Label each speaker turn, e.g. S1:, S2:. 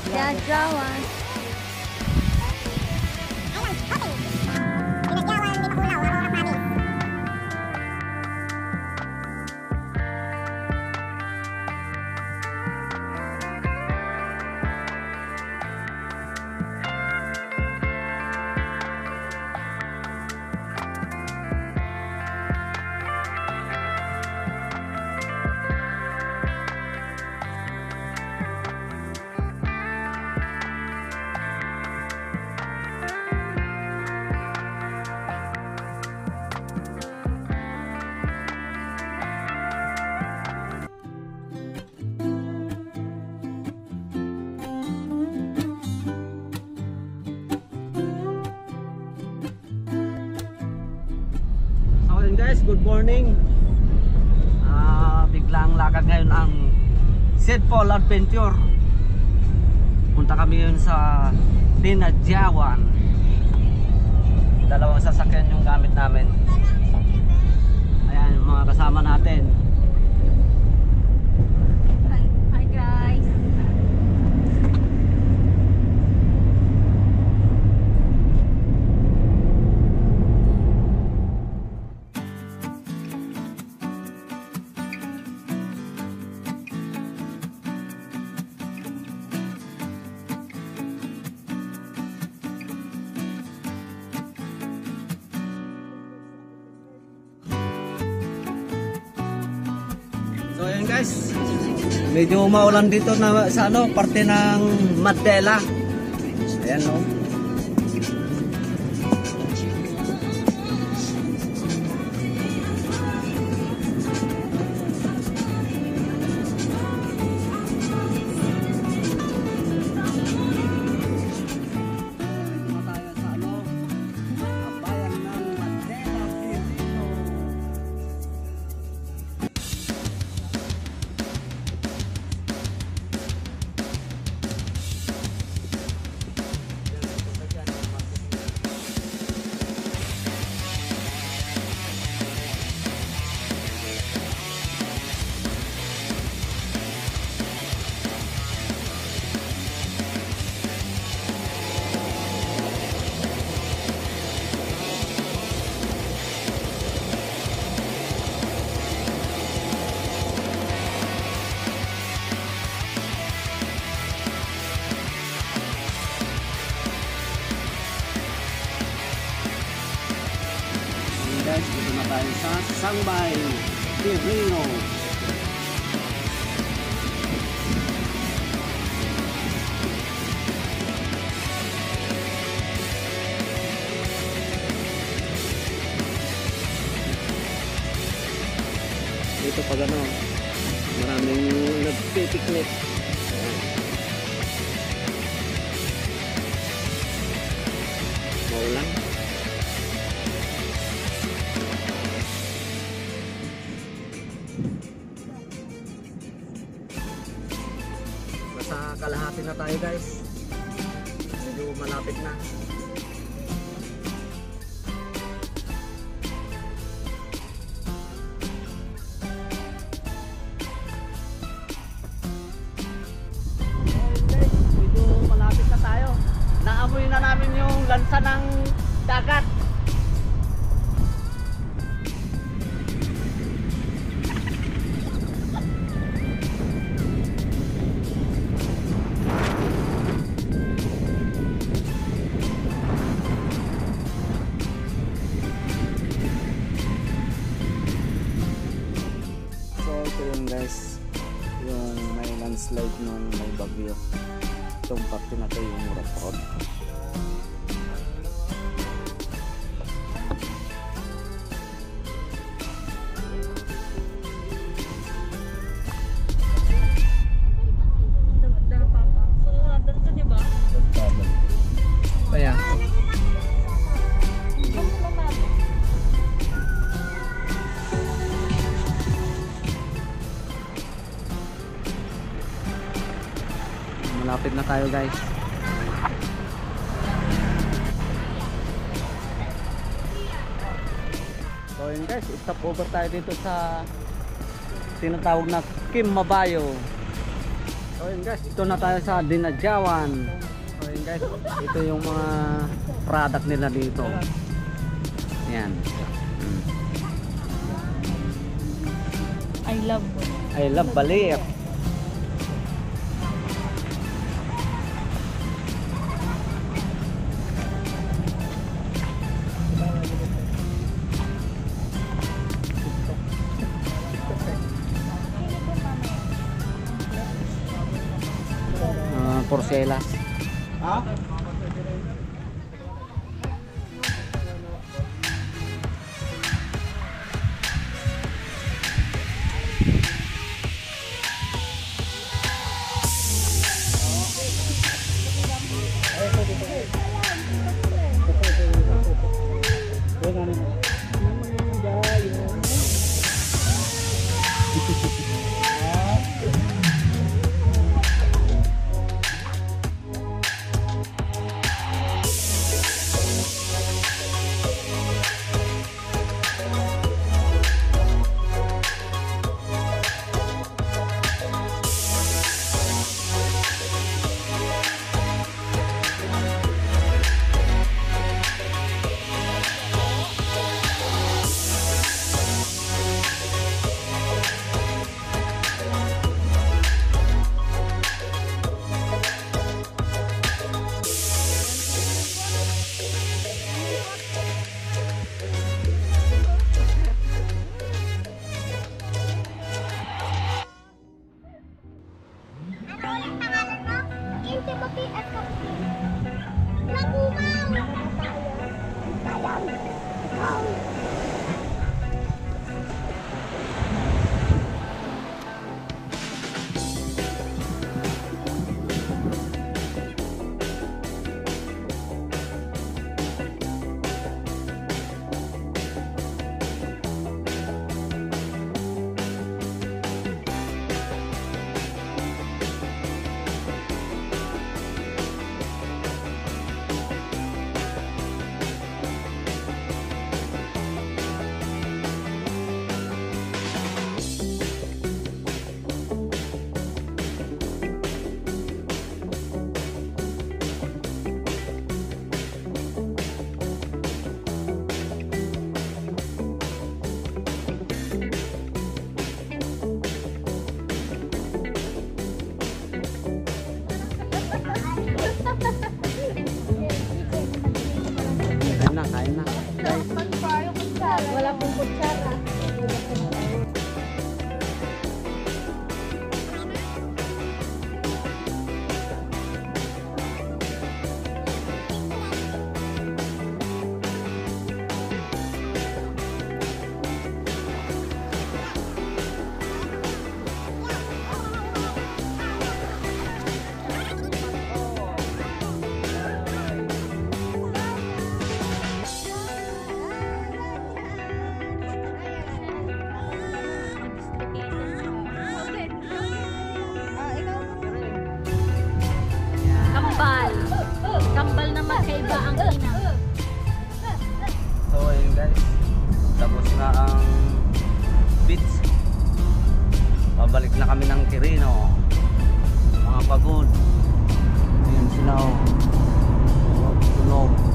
S1: Jajawan.
S2: Guys, good morning. Biglang lakad ngayon ang St. Paul Adventure. Punta kami ngayon sa Dinadjawan. Dalawang sasakyan yung gamit namin. Ayan yung mga kasama natin.
S1: Hi guys.
S2: So ayan guys, medyo maulan dito na sa ano, parte ng Mandela. Ayan no. Guys, dito na tayo sa Sangbay Quirino. Dito pag ano, maraming nagpipiknik. Maulan. Sa kalahati na tayo guys, medyo malapit na. Medyo malapit na tayo. Naamoy na namin yung lansa ng dagat. Guys, yung may landslide nun, may bagyo. Itong parte na ito yung rough road. Kaya malapit na tayo guys. So yun guys, stop over tayo dito sa tinatawag na Kim Mabayo. So yun guys, ito na tayo sa Dinadjawan. So yun guys, ito yung mga product nila dito. Ayan.
S1: I love
S2: Balir. Porcelas.
S3: Ha?
S2: Kain na. Guys.
S1: Wala pong kutsara. Kambal na magkaiba ang ina.
S2: So ayun guys, tapos na ang beach. Pabalik na kami ng Quirino. Mga pagod. Ayun sila oh. Tunog.